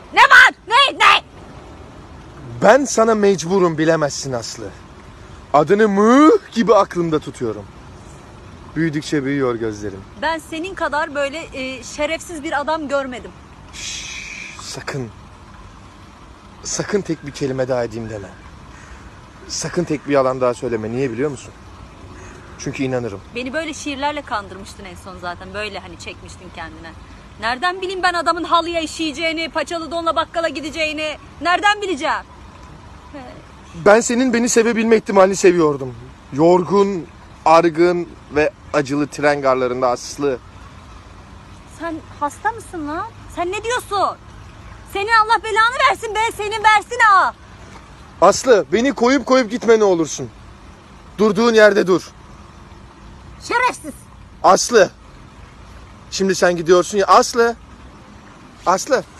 Ne var? Ne? Ben sana mecburum, bilemezsin Aslı. Adını mıh gibi aklımda tutuyorum. Büyüdükçe büyüyor gözlerim. Ben senin kadar böyle şerefsiz bir adam görmedim. Sakın. Sakın tek bir kelime daha edeyim deme. Sakın tek bir yalan daha söyleme. Niye biliyor musun? Çünkü inanırım. Beni böyle şiirlerle kandırmıştın en son zaten. Böyle hani çekmiştin kendine. Nereden bileyim ben adamın halıya işeyeceğini, paçalı donla bakkala gideceğini? Nereden bileceğim? Ben senin beni sevebilme ihtimalini seviyordum. Yorgun, argın ve acılı tren garlarında Aslı. Sen hasta mısın lan? Sen ne diyorsun? Senin Allah belanı versin be, senin versin ha. Aslı, beni koyup gitme ne olursun. Durduğun yerde dur. Şerefsiz. Aslı. Şimdi sen gidiyorsun ya Aslı. Aslı.